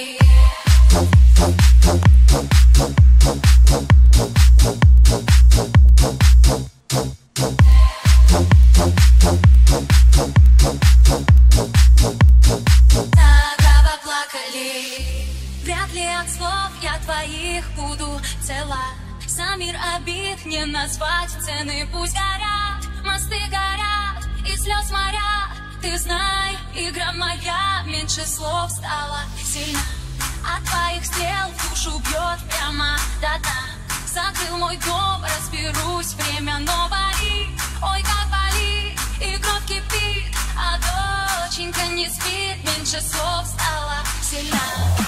плакали. Вряд ли от слов я твоих буду цела. Сам мир обид не назвать, цены пусть горят, мосты горят и слез моря. Ты знай, игра моя меньше слов стала сильна. От твоих стрел в душу бьет прямо до дна. Закрыл мой дом, разберусь, время новое. Ой, как болит, и кровь кипит, а доченька не спит, меньше слов стала сильна.